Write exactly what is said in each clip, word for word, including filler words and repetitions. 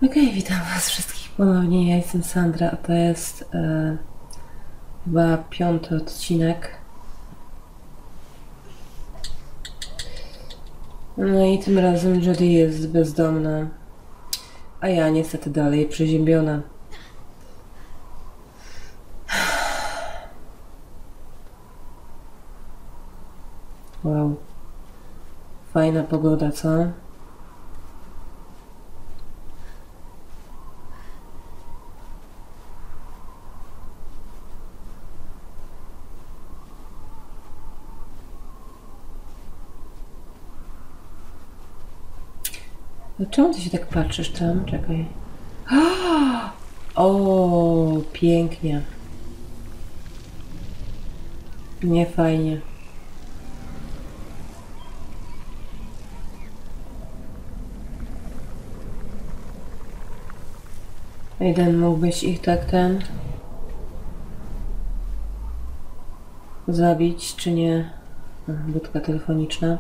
Okej, okay, witam was wszystkich ponownie. Ja jestem Sandra, a to jest e, chyba piąty odcinek. No i tym razem Jodie jest bezdomna, a ja niestety dalej przeziębiona. Wow. Fajna pogoda, co? No czemu ty się tak patrzysz tam? Czekaj. O, pięknie. Nie fajnie. Jeden mógłbyś ich tak ten zabić, czy nie? Aha, budka telefoniczna.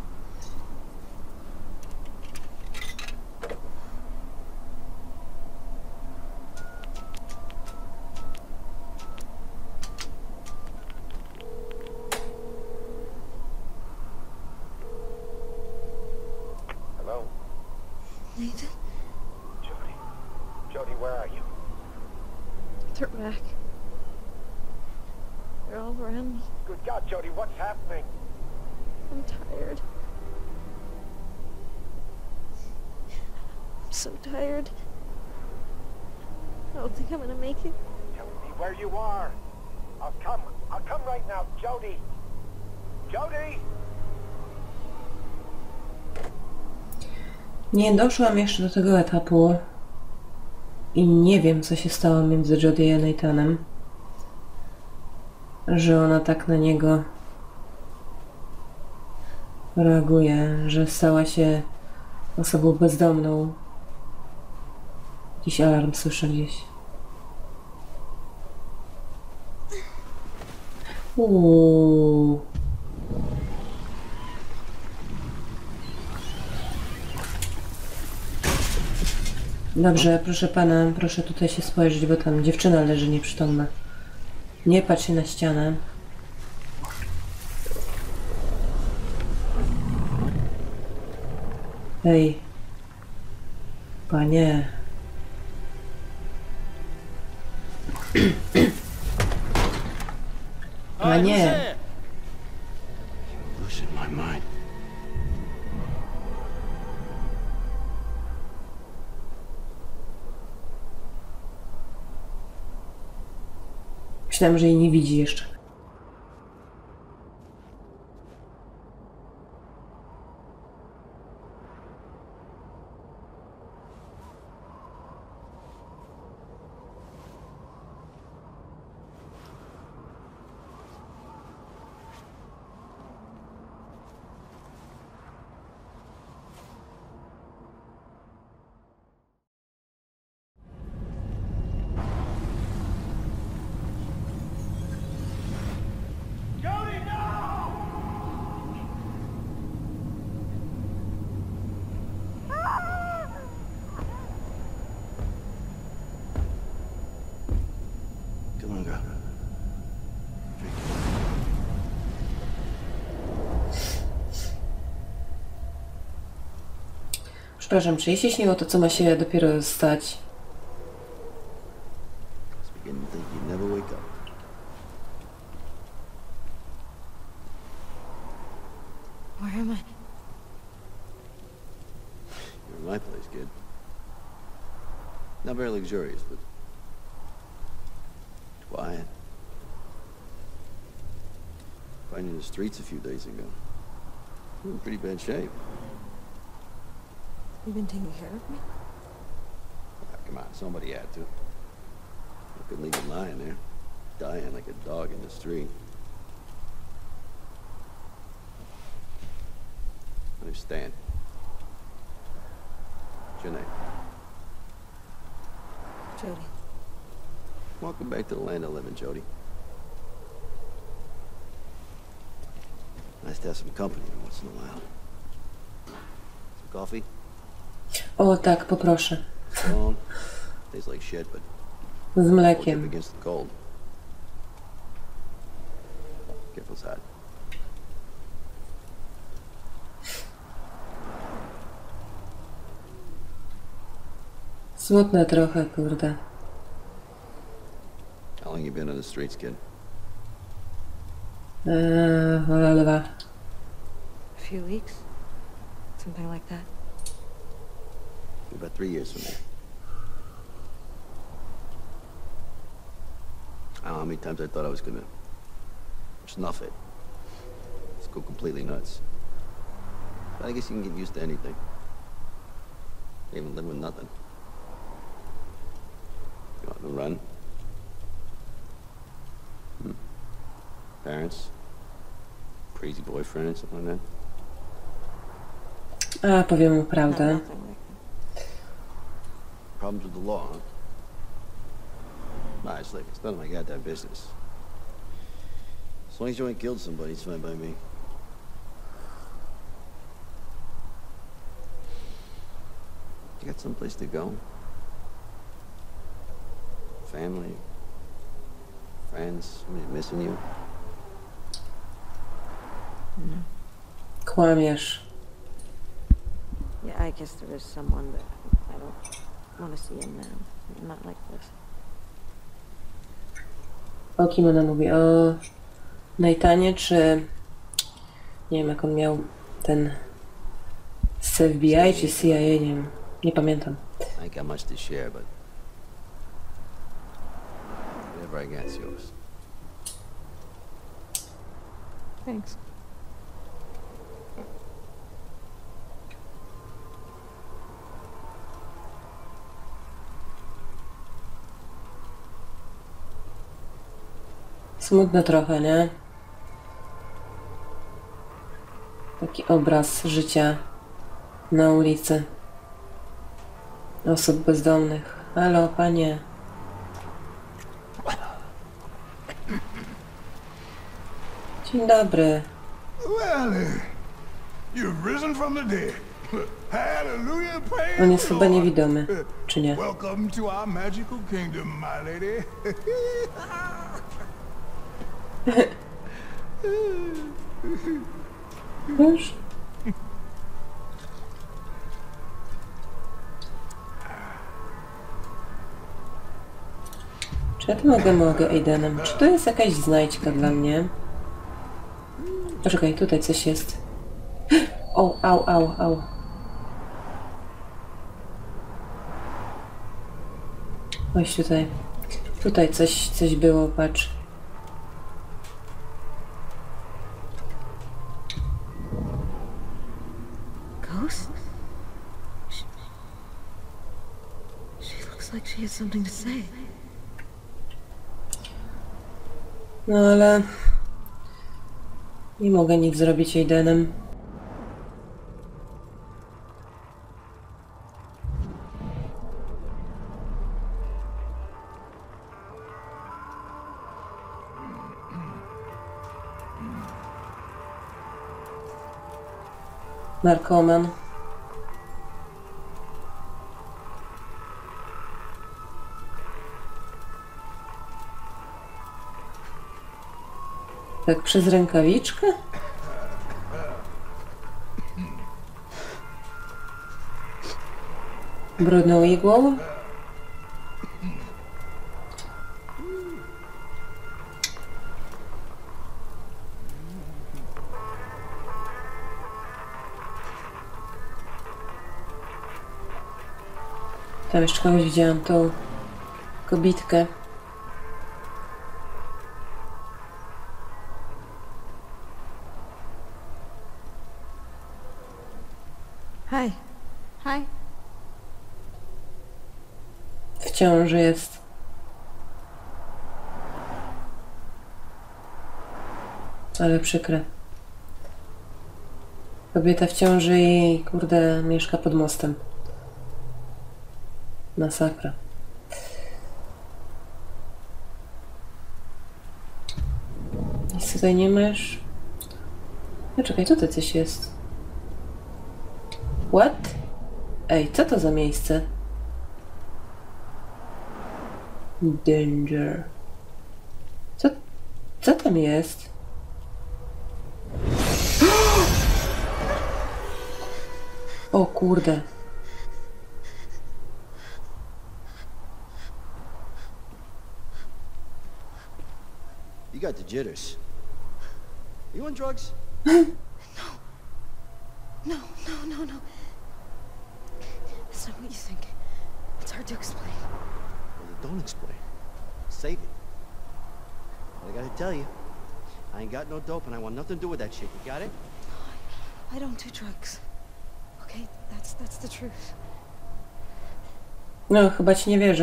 Hello? Nathan? Jody? Jody, where are you? They're back. They're all around me. Good God, Jody, what's happening? I'm tired. I'm so tired. I don't think I'm gonna make it. Tell me where you are. I'll come. I'll come right now. Jody! Jody! Nie doszłam jeszcze do tego etapu i nie wiem, co się stało między Jodie a Nathanem, że ona tak na niego reaguje, że stała się osobą bezdomną. Jakiś alarm słyszę gdzieś. Uuu. Dobrze, proszę pana, proszę tutaj się spojrzeć, bo tam dziewczyna leży nieprzytomna. Nie patrz się na ścianę. Hej. Panie. Panie. Losing my mind. Myślałem, że jej nie widzi jeszcze. Jody, no! Come on, girl. Drink. Przepraszam, czy jej się śniło to, co ma się dopiero stać? I was beginning to think you'd never wake up. Where am I? You're in my place, kid. Not very luxurious, but quiet. Found you in the streets a few days ago. You were in pretty bad shape. You've been taking care of me? Ah, come on, somebody had to. I couldn't leave you lying there, dying like a dog in the street. Understand? What's your name? Jody. Welcome back to the land of living, Jody. Nice to have some company every once in a while. Some coffee? O tak, poproszę. Strong. Tastes like shit, but Z won't dip mlekiem. against the cold. Careful's hot. Smutne trochę, kurde. How long you been on the streets, kid? Eee, ale A few weeks? Something like that. About three years from now. I don't know how many times I thought I was gonna snuff it. Just go completely nuts. But I guess you can get used to anything. Even live with nothing. You want to run? Hmm. Parents? Crazy boyfriend, something like that? A, powiem mu No, prawdę. nothing like that. Problems with the law, huh? Nah, it's like, it's none of my goddamn business. As long as you ain't killed somebody, it's fine by me. You got someplace to go? Family? Friends? Somebody missing you? Kłamiesz. Yeah, I guess there is someone, but I don't want to see him now. Not like this. O kim ona mówi? O Nathanie, czy... Nie wiem, jak on miał ten... z F B I czy C I A, nie wiem. Nie pamiętam. I ain't got much to share, but whatever I got's yours. Thanks. Smutne trochę, nie? Taki obraz życia na ulicy. Osób bezdomnych. Halo, panie. Dzień dobry. Well, uh, you've risen from the dead. Hallelujah, praise On jest the chyba Lord. niewidomy, czy nie? Welcome to our magical kingdom, my lady. Już? Czy ja tu mogę, mogę Aidenem? Czy to jest jakaś znajdźka dla mnie? Poczekaj, tutaj coś jest. O, au, au, au. Chodź tutaj. Tutaj coś, coś było, patrz. Ghost? She, she looks like she has something to say. No ale... Nie mogę nic zrobić Aidenem. Narkoman. Tak przez rękawiczkę? Brudną igłą? Tam jeszcze kogoś widziałam, tą kobitkę. Hi. Hi. W ciąży jest. Ale przykre. Kobieta w ciąży i kurde mieszka pod mostem. Masakra. Nic tutaj nie masz? No czekaj, tutaj coś jest. What? Ej, co to za miejsce? Danger. Co, co tam jest? O kurde. You got the jitters. You on drugs? No, no, no, no. It's not what you think. It's hard to explain. Well, then don't explain. Save it. But I gotta tell you, I ain't got no dope and I want nothing to do with that shit. You got it? I don't do drugs. Okay, that's that's the truth. No, chyba ci nie wierzę.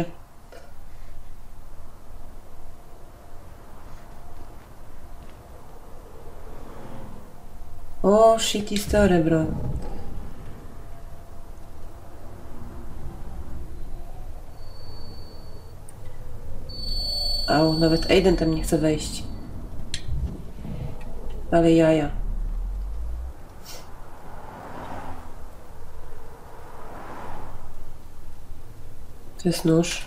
O, shitty story, bro. Au, nawet Aiden tam nie chce wejść. Ale jaja. To jest nóż.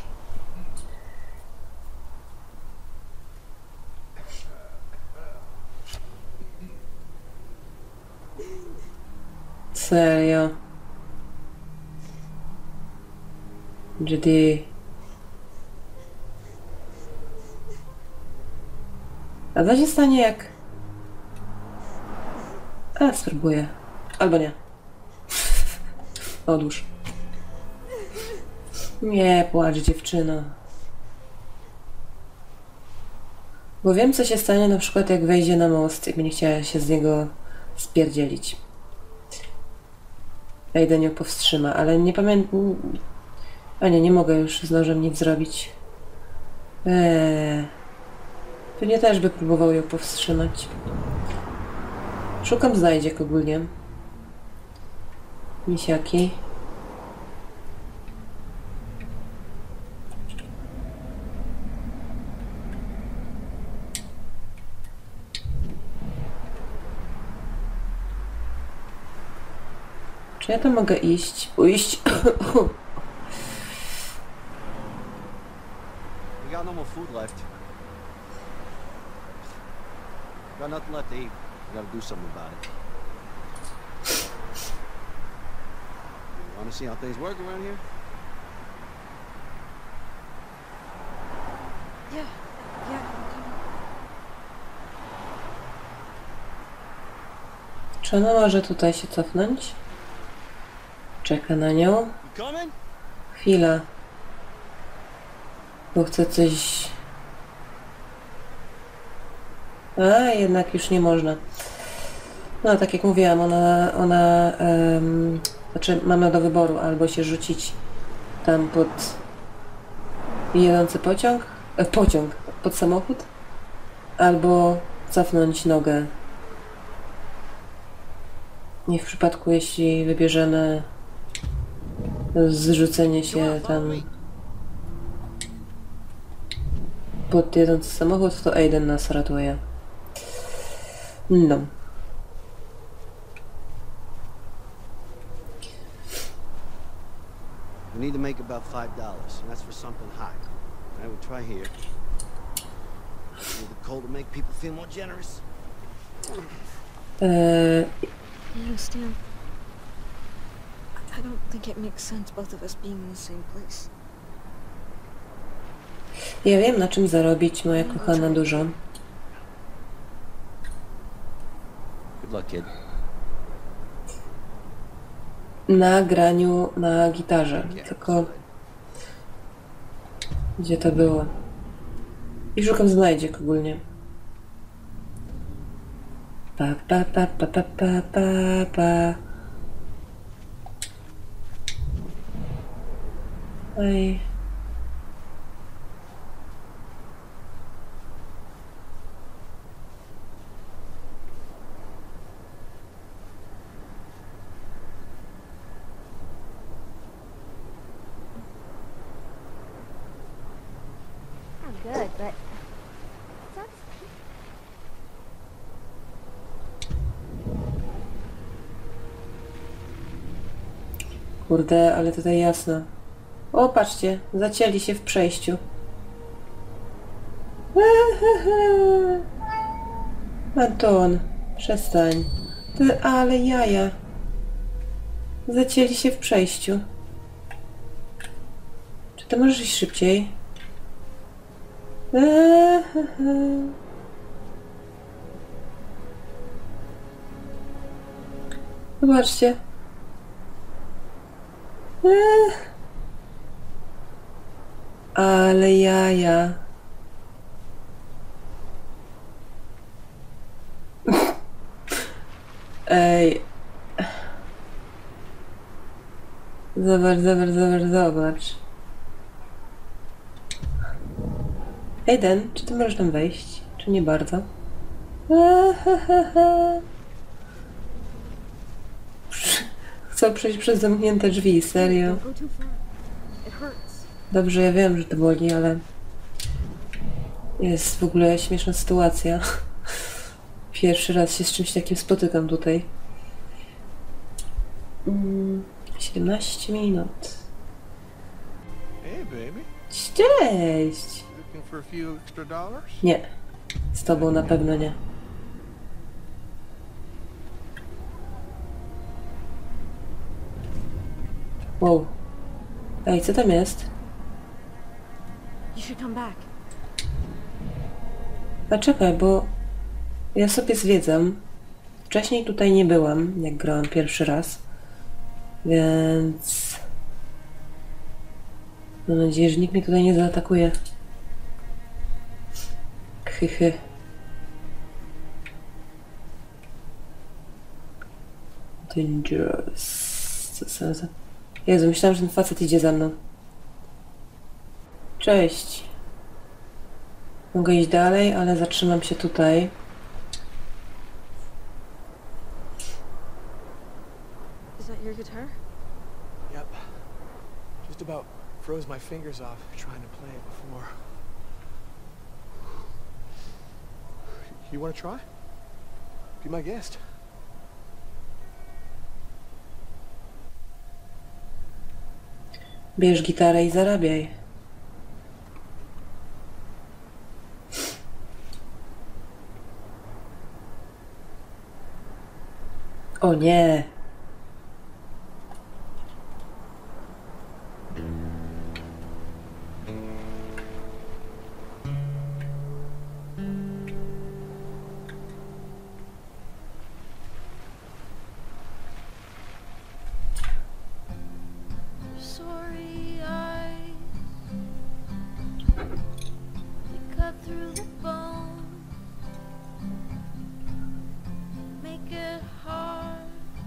Serio. Judy. A co się stanie jak... A, spróbuję. Albo nie. Odłóż. Nie płacz, dziewczyno. Bo wiem, co się stanie na przykład jak wejdzie na most i będzie chciała się z niego spierdzielić. Aiden ją powstrzyma, ale nie pamiętam... A nie, nie mogę już z nożem nic zrobić. Eee... Pewnie też by próbował ją powstrzymać. Szukam znajdziek ogólnie. Misiaki. Czy ja tam mogę iść? Ujść? We got no more food left. Got nothing left to eat. We gotta do something about it. You wanna see how things work around here? Yeah, yeah, I'm coming. Czy ona może tutaj się cofnąć? Czeka na nią. You coming? Chwila. Bo chcę coś... A, jednak już nie można. No, tak jak mówiłam, ona... ona um, znaczy, mamy do wyboru albo się rzucić tam pod jedący pociąg, e, pociąg, pod samochód, albo cofnąć nogę. I w przypadku, jeśli wybierzemy zrzucenie się tam pod jedący samochód, to Aiden nas ratuje. No. We need to make about five dollars, and that's for something hot. I would try here. Need the coal to make people feel more generous. Eee, You know, Stan, I- I don't think it makes sense both of us being in the same place. ja wiem, na czym zarobić, moja kochana, dużo. Good luck, kid. Na graniu na gitarze. Tylko... Gdzie to było? I szukam znajdziek ogólnie. Pa, pa, pa, pa, pa, pa, pa, pa. Oj. I'm good, but sucks. Kurde, ale tutaj jasno. O, patrzcie, zacięli się w przejściu. Anton, przestań. Ty, ale jaja. Zacięli się w przejściu. Czy ty możesz iść szybciej? Eee, he, he. Zobaczcie. Eee. Ale jaja. Ej. Zobacz, zobacz, zobacz, zobacz. Aiden, czy ty możesz tam wejść? Czy nie bardzo? Chcę przejść przez zamknięte drzwi, serio. Don't go too far. It hurts. Dobrze, ja wiem, że to boli, ale... Jest w ogóle śmieszna sytuacja. Pierwszy raz się z czymś takim spotykam tutaj. Mm, siedemnaście minut. Hey, baby. Cześć! Looking for a few extra dollars? Nie. Z tobą na pewno nie. Wow. Ej, co tam jest? You should come back. A czekaj, bo ja sobie zwiedzam. Wcześniej tutaj nie byłam, jak grałam pierwszy raz. Więc... Mam nadzieję, że nikt mnie tutaj nie zaatakuje. Hychy. Dangerous. Co za... za- Jezu, myślałam, że ten facet idzie za mną. Cześć. Mogę iść dalej, ale zatrzymam się tutaj. Is that your guitar? Yep. Just about froze my fingers off trying to play it before. You want to try? Be my guest. Bierz gitarę i zarabiaj. O nie! Sorry eyes, they cut through the bone, make it hard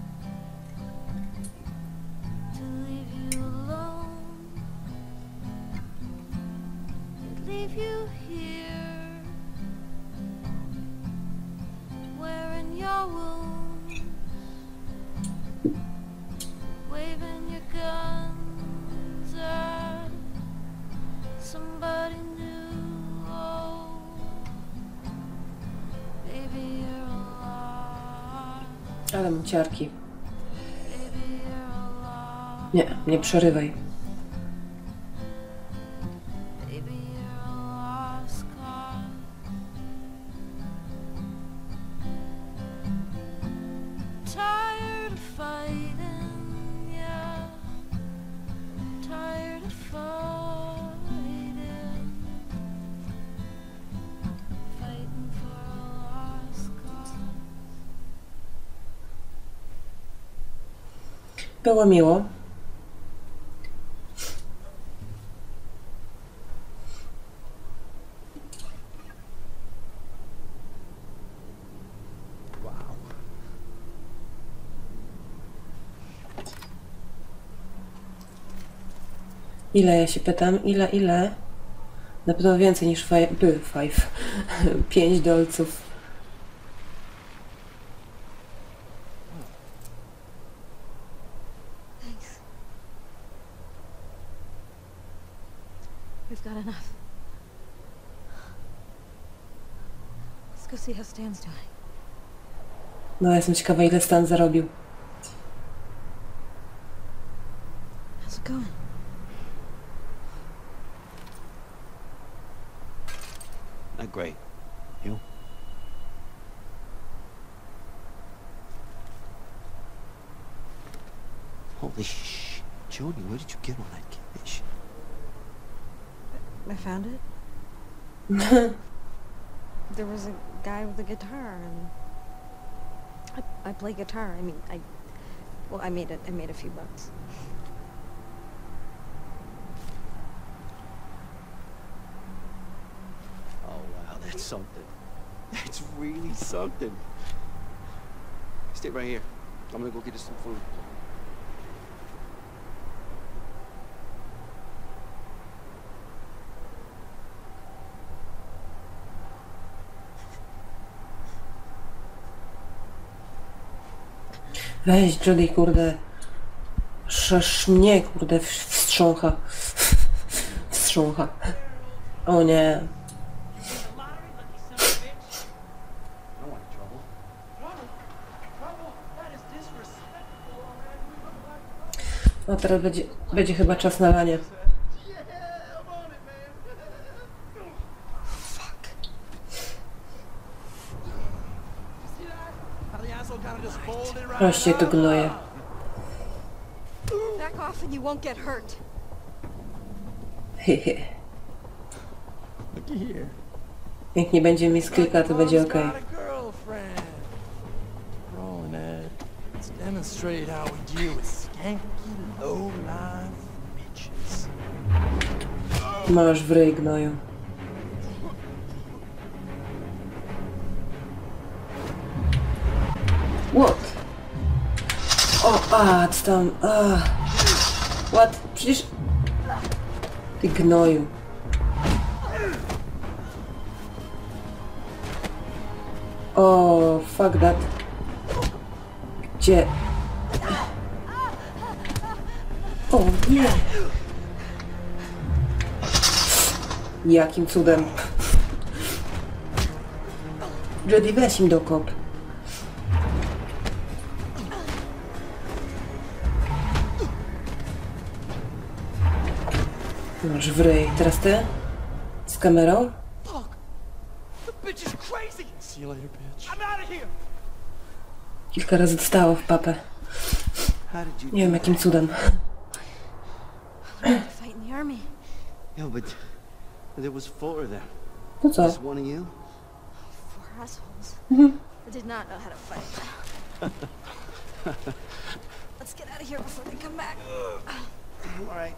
to leave you alone. They'd leave you here, wearing your wounds, waving your guns at somebody new. Oh, baby, you're alive. Ale mam ciarki. Baby, you're alive. Nie, nie przerywaj. Baby, you're a lost cause. Tired of fighting, yeah. Tired of fighting. Fighting for a lost cause. Było miło. Wow. Ile, ja się pytam? Ile, ile? Na pewno więcej niż five. By, five. Pięć dolców. Thanks. We've got enough. Let's go see how Stan's doing. No, ja jestem ciekawa, ile Stan zarobił. How's it going? Not great. Holy sh... Jody, where did you get all that cash? I found it. There was a guy with a guitar, and I, I play guitar. I mean, I, well, I made it. I made a few bucks. Oh, wow, that's something. That's really something. Stay right here. I'm gonna go get us some food. Weź, Jody, kurde. Szasz mnie, kurde, w- wstrzącha. Wstrzącha. O nie. No teraz będzie, będzie chyba czas na lanie. Proście tu gnoje. Back off, and you won't get hurt. Hehe. Looky here. Jak nie będzie mi sklika, to będzie Mom's okej. got a girlfriend. Rolling Ed. Let's demonstrate how we deal with skanky, low-life bitches. Masz w ryj, gnoju. What? O, a, co tam, a. What? Przecież... Ty gnoju. O, fuck that. Gdzie? O nie! Jakim cudem? Jody, weź im dokop. Masz w ryj. Teraz ty? Z kamerą? Fuck! The bitch is crazy! See you later, bitch. I'm out of here! Kilka razy dostało w papę. How did you Nie wiem do jakim that? cudem. I fight in the army. Yeah, but there was four of them. No co? Just one of you? Four assholes. I did not know how to fight. Let's get out of here before they come back. All right.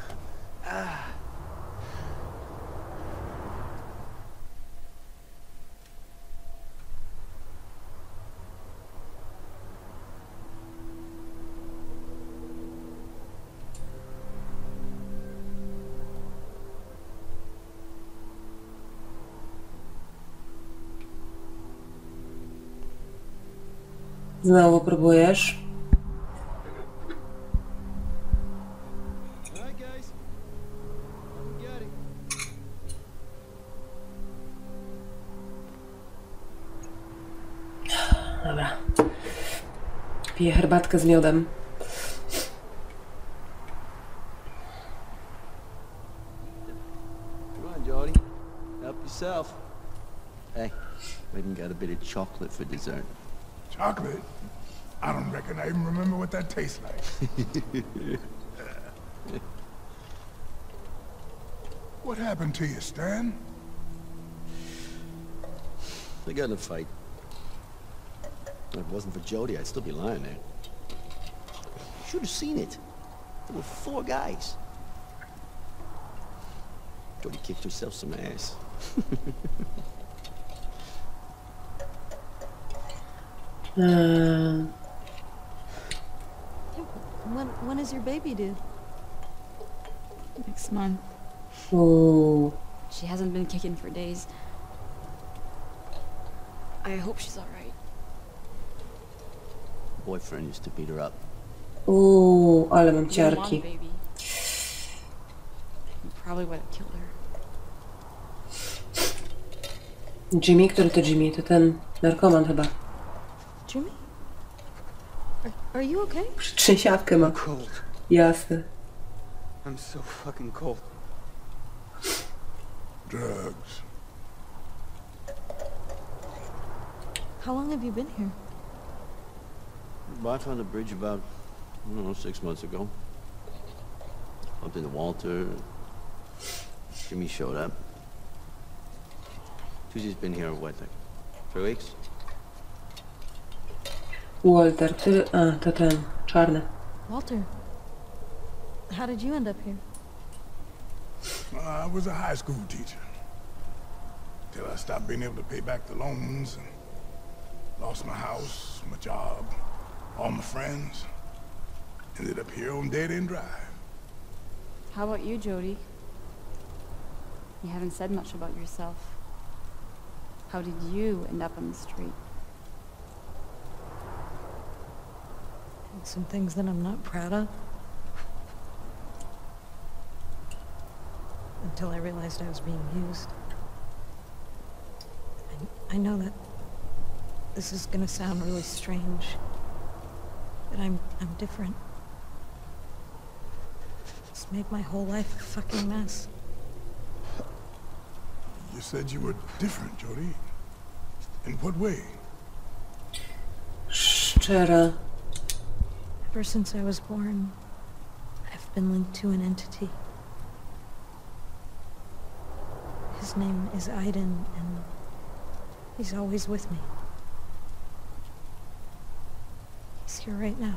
Znowu próbujesz? All right, guys. We got it. Dobra. Piję herbatkę z miodem. Come on, Jody. Help yourself. Hey, we even got a bit of chocolate for dessert. Chocolate? I don't reckon I even remember what that tastes like. What happened to you, Stan? They got in a fight. If it wasn't for Jody, I'd still be lying there. You should have seen it. There were four guys. Jody kicked herself some ass. Eee, When when is your baby due? Next month. uuu. She hasn't been kicking for days. I hope she's alright. Boyfriend used to beat her up. Uuu, ale mam You don't want a ciarki. baby. You probably would have killed her. Jimmy? Który to Jimmy? To ten narkoman chyba. Jimmy? Are, are you okay? Trzęsiawkę ma. Cold. Jasne. I'm so fucking cold. Drugs. How long have you been here? Well, I found a bridge about I don't know, six months ago. Bumped into Walter. Jimmy showed up. Tuesday's been here, what, like, three weeks? Walter, który... A, to ten, czarny. Walter, how did you end up here? I was a high school teacher. Till I stopped being able to pay back the loans and lost my house, my job, all my friends. Ended up here on Dead End Drive. How about you, Jody? You haven't said much about yourself. How did you end up on the street? Some things that I'm not proud of. Until I realized I was being used. I, I know that this is gonna sound really strange, but I'm I'm different. It's made my whole life a fucking mess. You said you were different, Jody. In what way? Szczera. Ever since I was born, I've been linked to an entity. His name is Aiden, and he's always with me. He's here right now.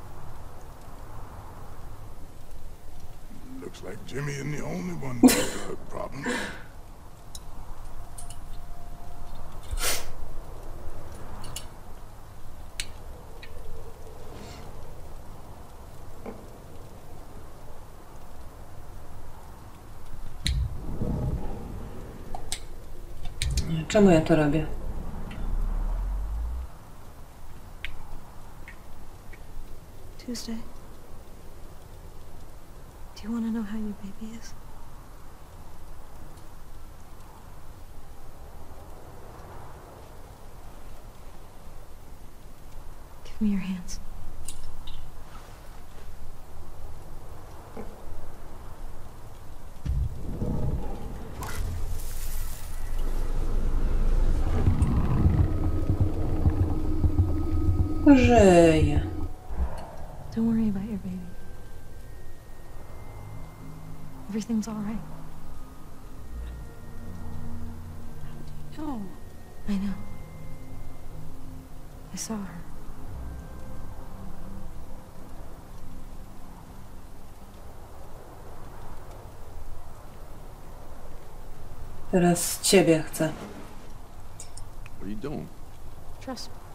Looks like Jimmy isn't the only one with a drug problem. Czemu ja to robię? Tuesday, do you want to know how your baby is? Give me your hands. Żyje. Don't worry about your baby. Everything's all right. No. I know. I saw her. Teraz ciebie chcę. What are you doing? Trust me.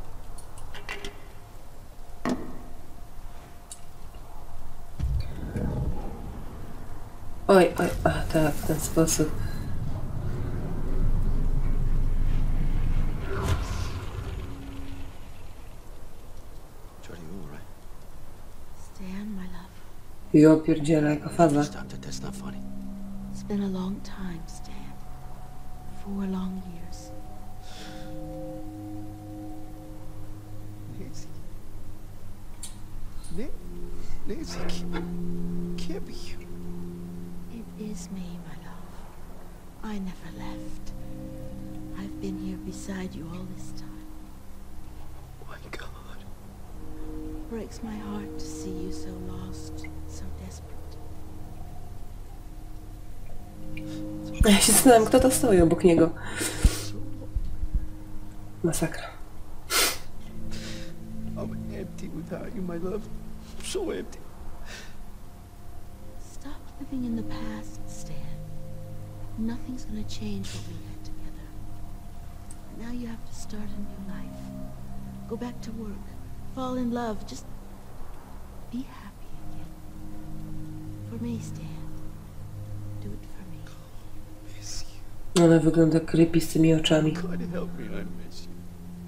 Oj, oj, a tak, w ten sposób. Jody, you all right? Stan, my love. Jo pierdzielę, jaka faza. Stop that, that's not funny. It's been a long time, Stan. Four long years. Nancy. Na Nancy, can't, can't be you. It is me, my love. I never left. I've been here beside you all this time. Oh my God. Breaks my heart to see you so lost, so desperate. Ja się zastanawiam, kto to stoi obok niego. Masakra. I'm empty without you, my love. I'm so empty. Stop living in the past, Stan. Nothing's gonna change what we had together. Now you have to start a new life. Go back to work. Fall in love. Just be happy again. For me, Stan. Do it for me. Miss you. Ona wygląda creepy z tymi oczami. God help me, I miss you.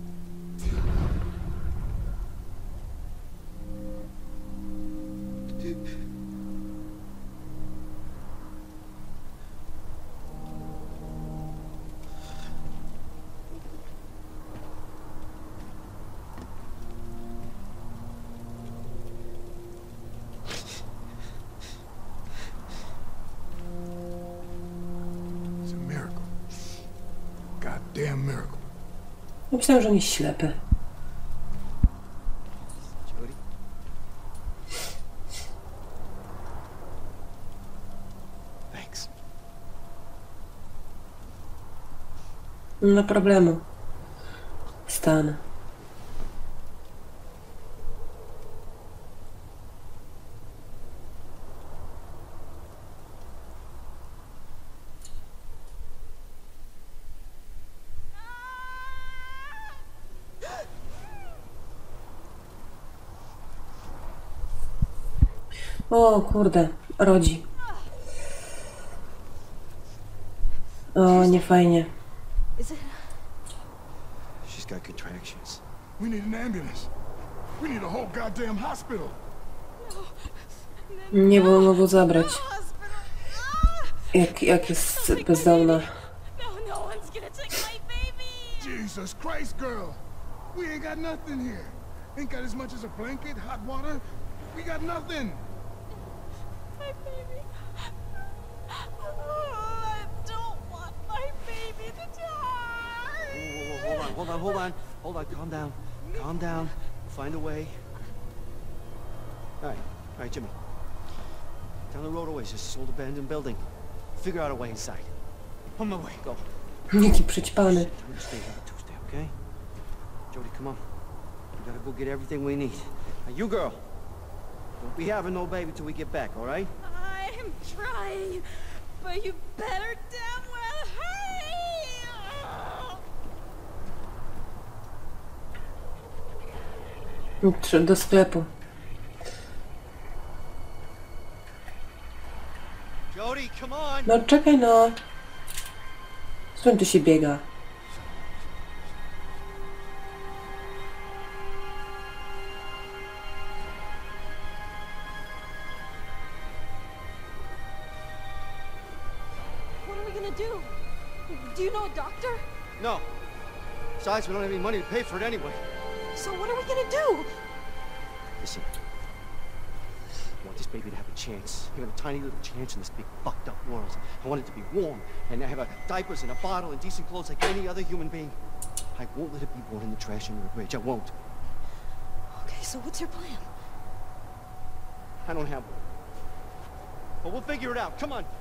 It's a miracle. Goddamn miracle. Myślałem, że on jest ślepy. Jody? Nie ma problemu. Stan. O kurde, rodzi. O, nie fajnie. Is it? She's got contractions. We need an ambulance. We need a whole goddamn hospital. Nie było mogło zabrać. Jak, jak jest bezdomna. No, no one's gonna take my baby. Jesus Christ, girl. We ain't got nothing here. Ain't got as much as a blanket, hot water. We got nothing. My baby. Oh, I don't want my baby to die. Whoa, whoa, whoa, hold on, hold on, hold on. Hold on, calm down. Calm down. Find a way. All right, all right, Jimmy. Down the road a ways, just this old abandoned building. Figure out a way inside. On my way, go. Jaki przyćpany. Time to stay here Tuesday, okay? Jody, come on. We gotta go get everything we need. Now, you girl, don't be having no baby till we get back, all right? I'm trying, but you better damn well hurry. Tr- Do sklepu. Jody, come on! No czekaj no. Skąd tu się biega? What are we gonna do? Do you know a doctor? No. Besides, we don't have any money to pay for it anyway. So what are we gonna do? Listen. I want this baby to have a chance. Even a tiny little chance in this big fucked up world. I want it to be warm and have a diapers and a bottle and decent clothes like any other human being. I won't let it be born in the trash under a bridge. I won't. Okay, so what's your plan? I don't have one. But we'll figure it out. Come on.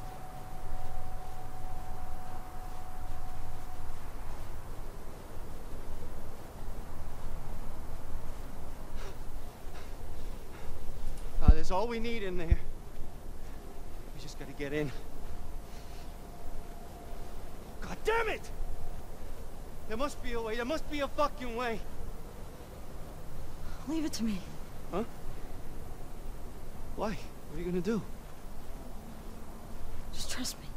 Uh, there's all we need in there. We just gotta get in. God damn it! There must be a way. There must be a fucking way. Leave it to me. Huh? Why? What are you gonna do? Just trust me.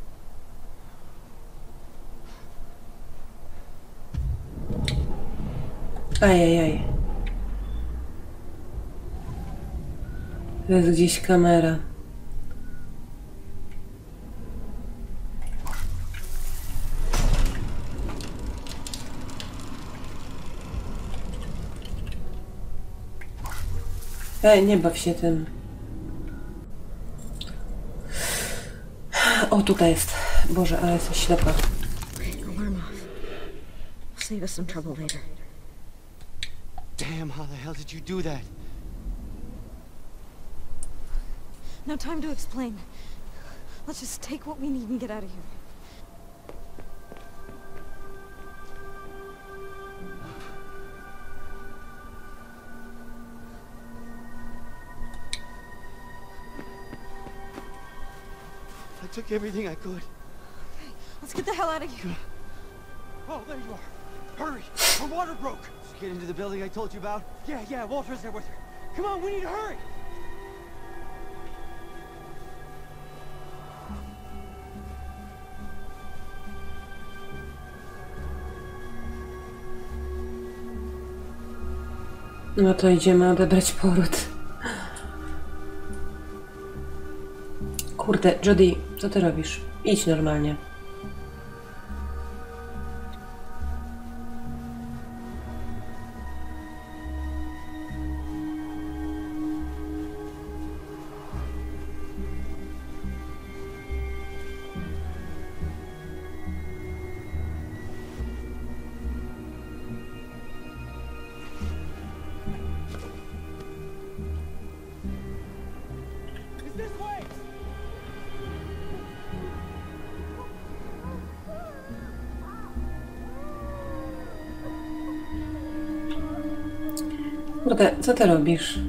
Ajajaj. To jest gdzieś kamera. Ej, nie baw się tym. O, tutaj jest. Boże, ale jestem ślepa. Alarm off. Save us some trouble later. Damn, how the hell did you do that? No time to explain. Let's just take what we need and get out of here. I took everything I could. Okay, let's get the hell out of here. Oh, there you are. Hurry! Her water broke! Did you get into the building I told you about? Yeah, yeah, Walter's there with her. Come on, we need to hurry! No to idziemy odebrać poród. Kurde, Jody, co ty robisz? Idź normalnie. Kurde, co ty robisz?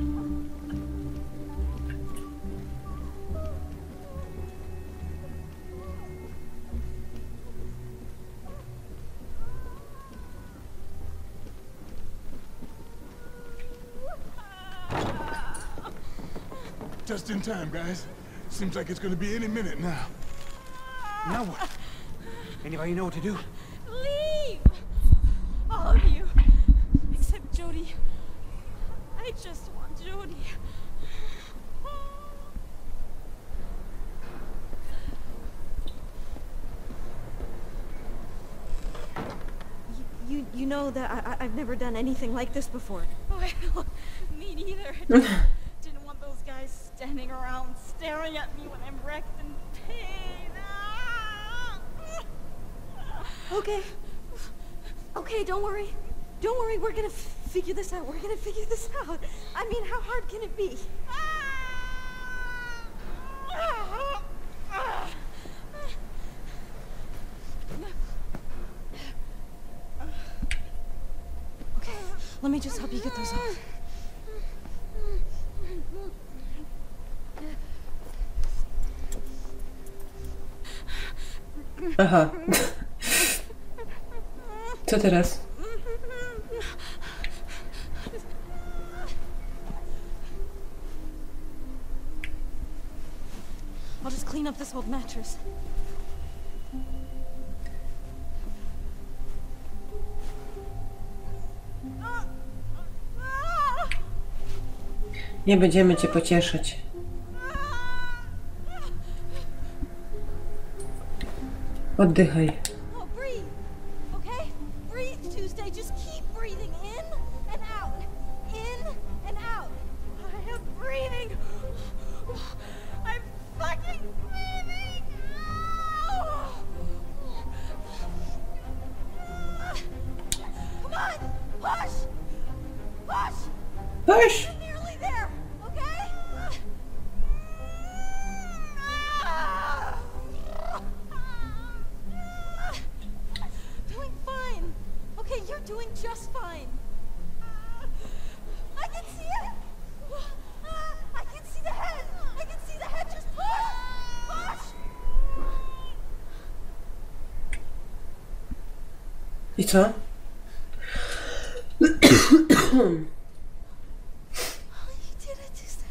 Just in time, guys. Seems like it's gonna be any minute now. Now what? Anybody know what to do? Leave! All of you. Except Jody. I just want Jody. You, you, you know that I, I- I've never done anything like this before. Well, me neither. I just didn't want those guys standing around staring at me when I'm wrecked in pain. Ah! Okay. Okay, don't worry. Don't worry, we're gonna f figure this out. We're gonna figure this out. I mean, how hard can it be? Okay, let me just help you get those off. Aha. Co teraz? I'll just clean up this old mattress. Nie będziemy cię pocieszyć. Oddychaj. Oh, breathe. Okay? Breathe, Tuesday. Just keep breathing in and out. In and out. I am breathing. I'm fucking breathing. Ow! Come on. Push. Push. Push. You're nearly there. Okay? Doing fine. Okay, you're doing just fine. I can see it. I can see the head. I can see the head. Just push. Push. I co? You did it, Tuesday.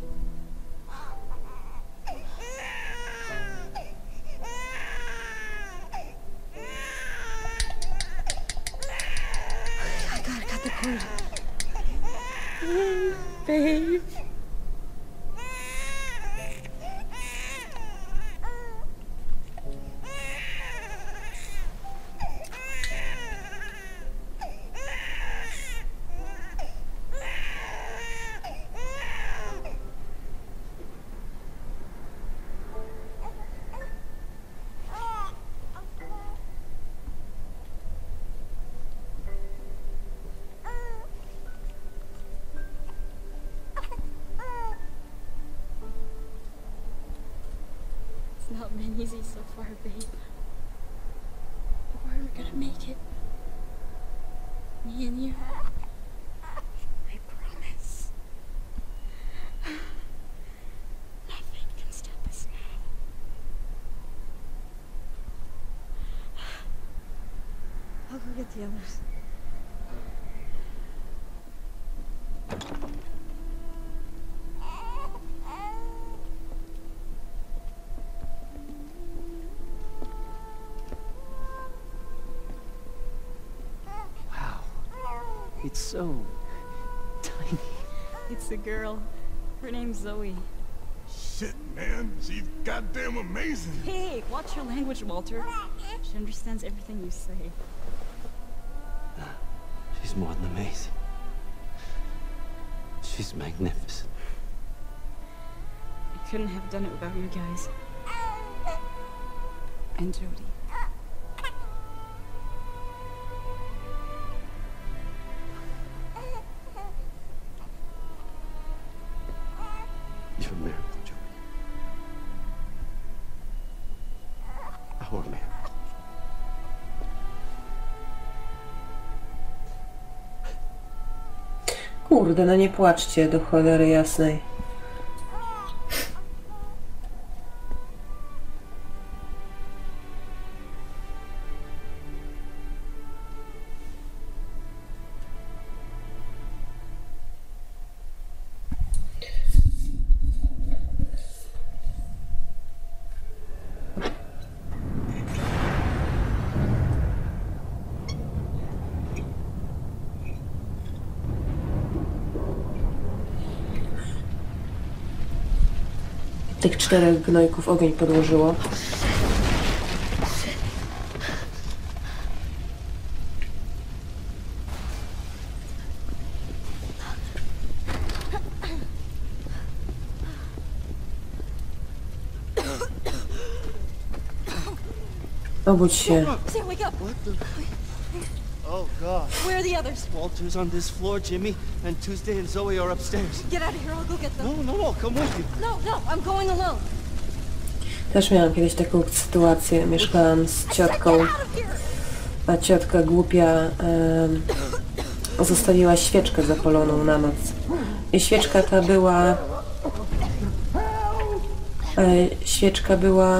I got, I got the cord. Babe. It's not been easy so far, babe. But we're gonna make it. Me and you. I promise. Nothing can stop us now. I'll go get the others. Wow. It's so tiny. It's a girl. Her name's Zoe. Shit, man. She's goddamn amazing. Hey, watch your language, Walter. She understands everything you say. She's more than amazing. She's magnificent. I couldn't have done it without you guys. And Jody. You're a miracle, Jody. Our miracle. Kurde, no nie płaczcie do cholery jasnej. Tych czterech gnojków ogień podłożyło. Obudź się. Sam, wake up. What the? Oh, God. Where are the others? Walter's on this floor, Jimmy, and Tuesday and Zoe are upstairs. Get out of here. I'll go get them. No, no, I'll come with you. No, no, I'm going alone. Też miałam kiedyś taką sytuację. Mieszkałam z ciotką, a ciotka głupia em, zostawiła świeczkę zapaloną na noc. I świeczka ta była... E, świeczka była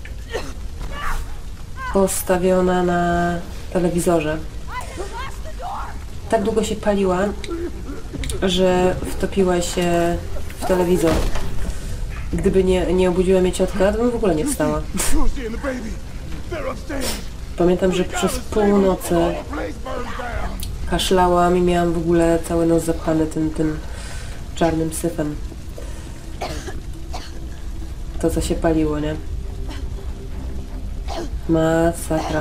postawiona na telewizorze. Tak długo się paliła, że wtopiła się w telewizor. Gdyby nie, nie obudziła mnie ciotka, to bym w ogóle nie wstała. Pamiętam, że przez północy kaszlałam i miałam w ogóle cały nos zapchany tym, tym czarnym syfem. To, co się paliło, nie? Masakra.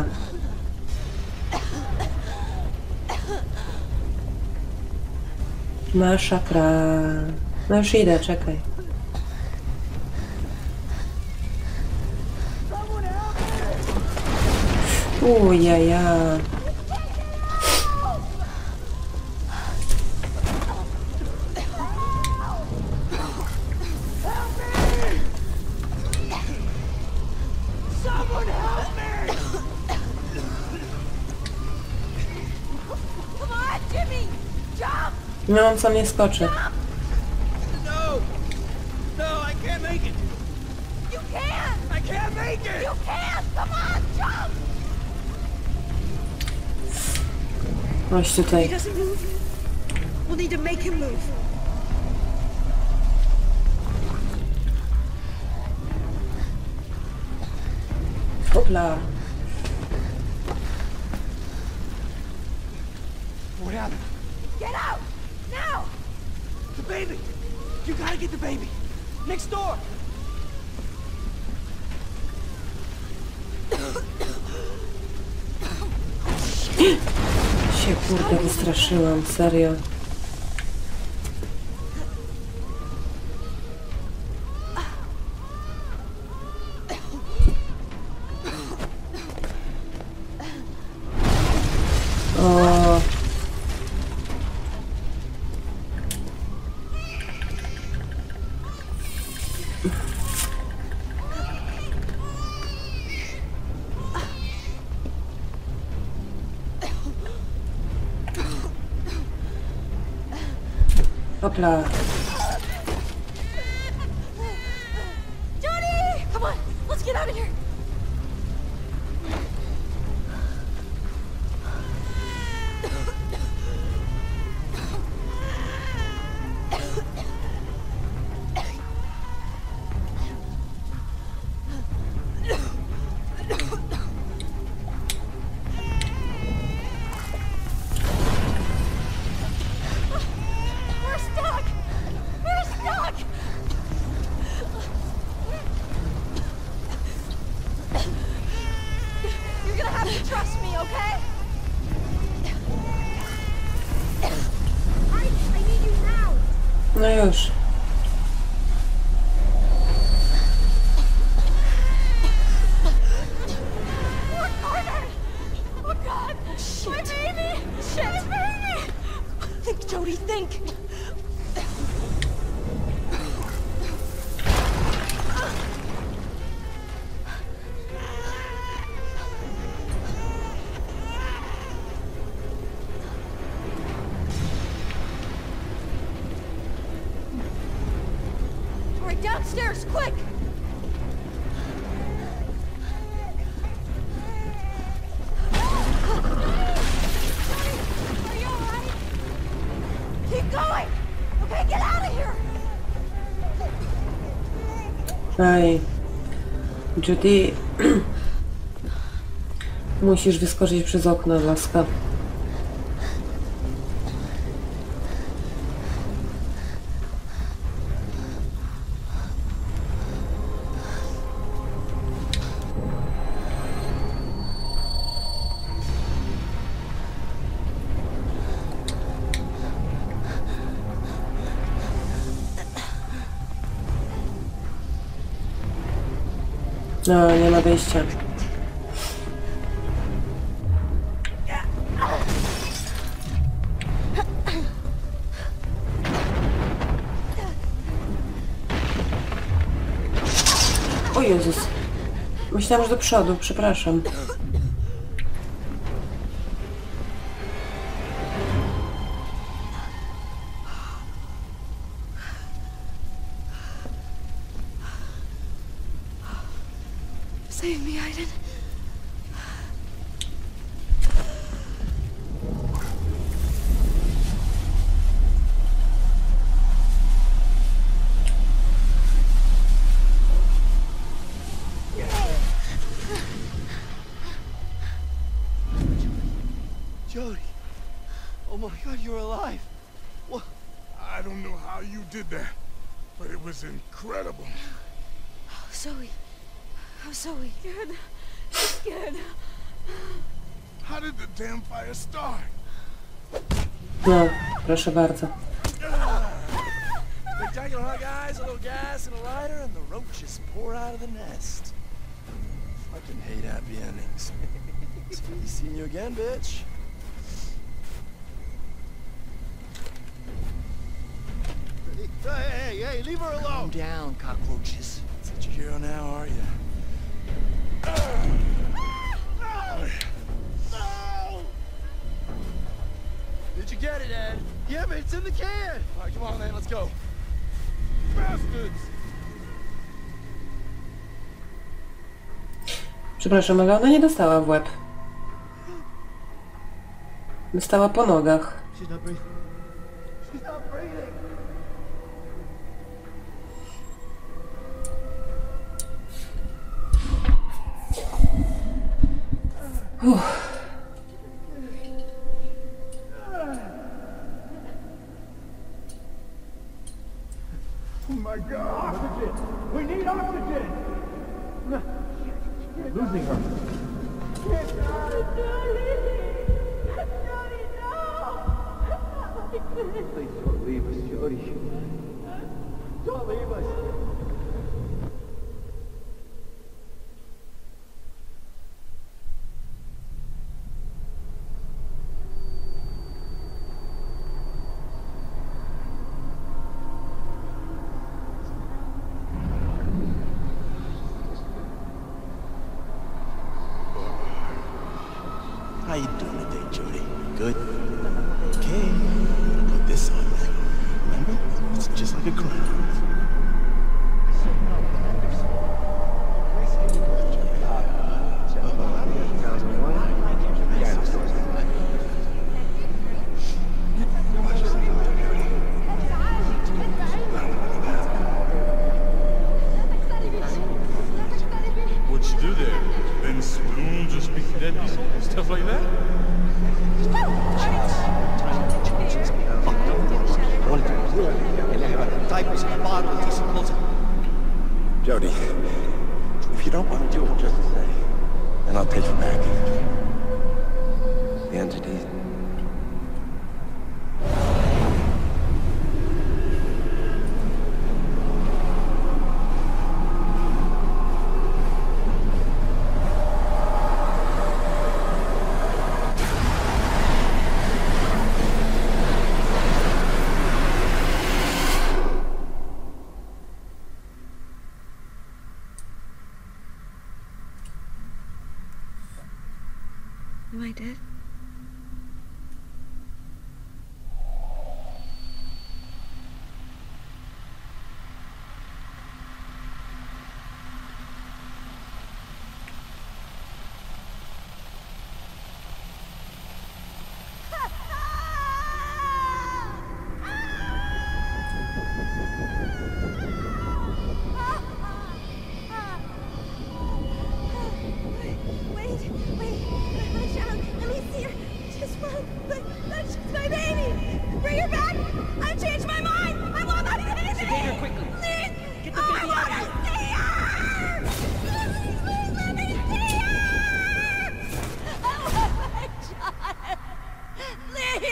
Masakra. No już idę, czekaj. Ujaja. No on sam nie skoczy. No! No, I can't make it! You can! I can't make it! You can! Come on, jump! Chodź He tutaj. doesn't move. We'll need to make him move. Hopla. What happened? Get out! Now! The baby! You gotta get the baby! Next door! Się kurde wystraszyłam, serio. O. Hopla. Jody! Come on, let's get out of here. We're stuck! We're stuck! You're gonna have to trust me, okay? I, I need you now! No już. We're cornered! Oh God! My baby! Shit! My baby! Think, Jody, think! Downstairs, quick! Are you alright? Keep going! Okay, get out of here! Aj. Judy. Musisz wyskoczyć przez okno, laska. No, nie ma wyjścia. O Jezus. Myślałam, że do przodu, przepraszam. Save me, Aiden. Jody. Oh my God, you're alive. What? I don't know how you did that, but it was incredible. Oh, Zoe. I'm so scared. I'm scared. How did the damn fire start? No, proszę bardzo. Spectacular, huh, guys? A little gas and a lighter, and the roaches pour out of the nest. Fucking hate happy endings. It's good to see you again, bitch. Hey, hey, hey, leave her Calm alone. down, cockroaches. Such a hero now, are you? Did you get it, Ed? Yeah, but it's in the can. All right, come on, then. Let's go. Bastards! Przepraszam, ale ona nie dostała w łeb. Dostała po nogach. She's not breathing. She's not breathing. Uff. Oh my God! Oxygen! We need oxygen! We're losing her. Please don't leave us, Jody. Don't leave us. How you doing today, Jody? Good? Okay. Put this on you. Remember? It's just like a crown. What you do there? Bend spoons or speak dead people? Stuff like that? And they have diapers in a bottle and decent clothes. Jody, if you don't want to do it, just say, and I'll take you back. The entities. Am I dead?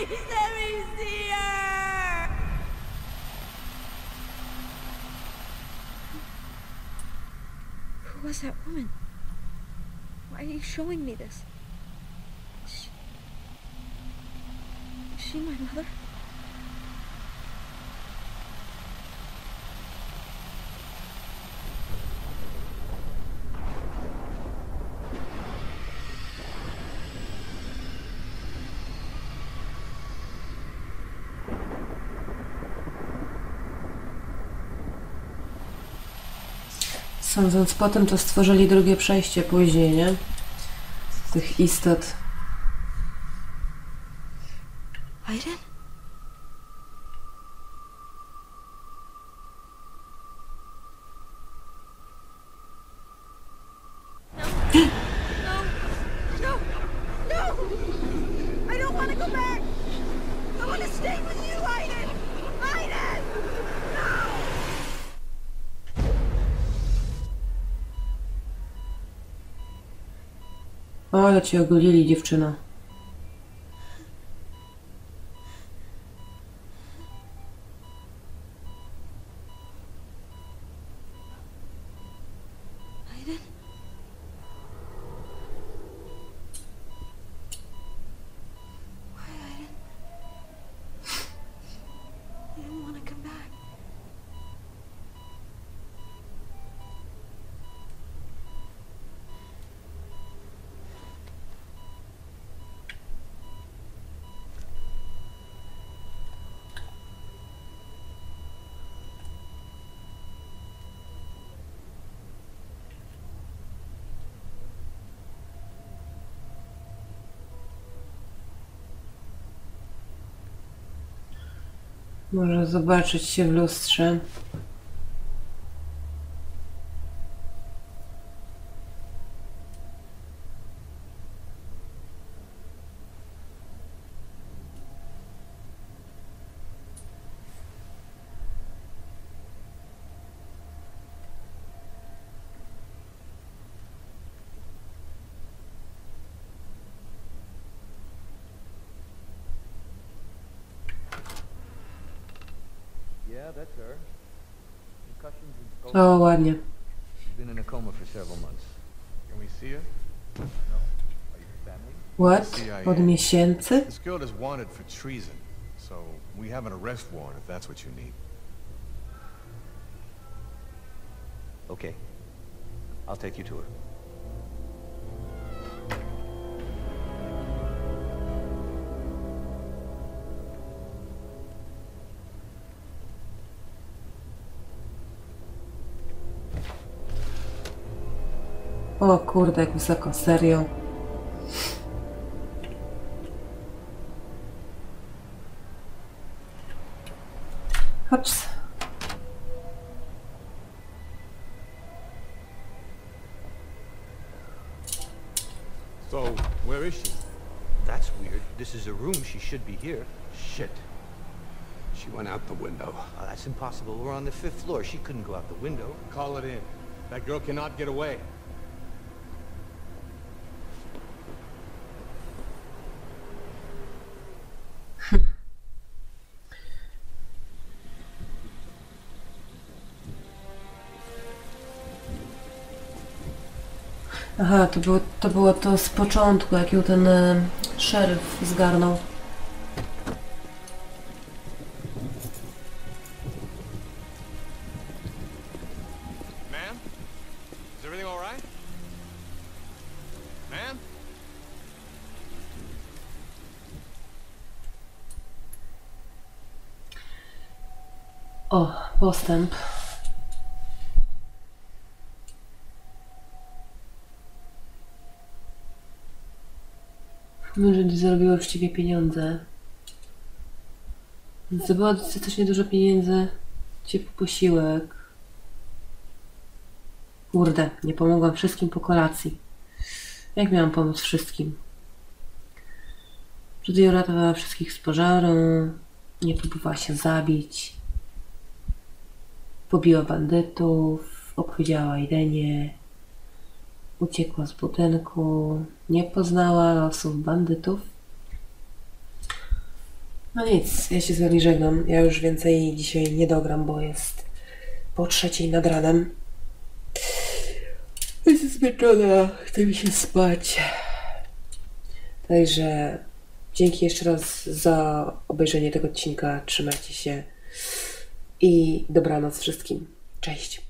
Please let me see her! Who was that woman? Why are you showing me this? Is she, is she my mother? Sądząc po tym, to stworzyli drugie przejście później, nie? Tych istot. Aiden? No. No. No. No. I don't want to go back. I want to stay with you, Aiden. Aiden! No! O, ale cię ogolili, dziewczyno. Aiden? Why, Aiden? I don't want to come back. Może zobaczyć się w lustrze. Yeah, that's her. Concussions and scope. O, ładnie. She's been in a coma for several months. Can we see her? No. Are you family? What? C I A. Od miesięcy? This girl is wanted for treason, so we have an arrest warrant if that's what you need. Okay. I'll take you to her. O kurde, jak wysoko, serio. Hops. So, where is she? That's weird. This is a room. She should be here. Shit. She went out the window. Oh, that's impossible. We're on the fifth floor. She couldn't go out the window. Call it in. That girl cannot get away. Aha, to było, to było to z początku, jak ją ten e, szeryf zgarnął. Ma'am? Is everything all right? Ma'am? O, postęp. Może zarobiła uczciwie pieniądze. Zdobyła dostatecznie dużo pieniędzy. Ciepły posiłek. Kurde, nie pomogłam wszystkim po kolacji. Jak miałam pomóc wszystkim? Wtedy uratowała wszystkich z pożaru. Nie próbowała się zabić. Pobiła bandytów. Opowiedziała Aidenie. Uciekła z budynku. Nie poznała losów bandytów. No nic, ja się z wami żegnam. Ja już więcej dzisiaj nie dogram, bo jest po trzeciej nad ranem. Jestem zmęczona, chce mi się spać. Także dzięki jeszcze raz za obejrzenie tego odcinka. Trzymajcie się i dobranoc wszystkim. Cześć.